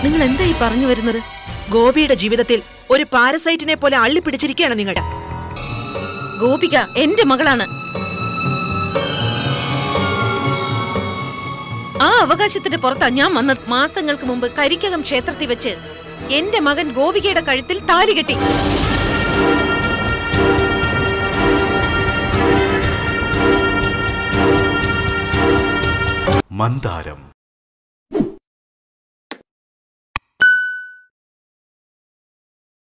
നിങ്ങൾ എന്താ ഈ പറഞ്ഞു വരുന്നത്? ഗോപിയുടെ ജീവിതത്തിൽ ഒരു പാരസൈറ്റിനെ പോലെ അള്ളിപ്പിടിച്ചിരിക്കുകയാണ് നിങ്ങളുടെ. ഗോപിക എന്റെ മകളാണ്. ആ അവകാശത്തിന്റെ പുറത്താ ഞാൻ വന്നത്. മാസങ്ങൾക്ക് മുമ്പ് കരിക്കകം ക്ഷേത്രത്തിൽ വെച്ച് എന്റെ മകൻ ഗോപികയുടെ കഴുത്തിൽ താലി കെട്ടി. മന്ദാരം.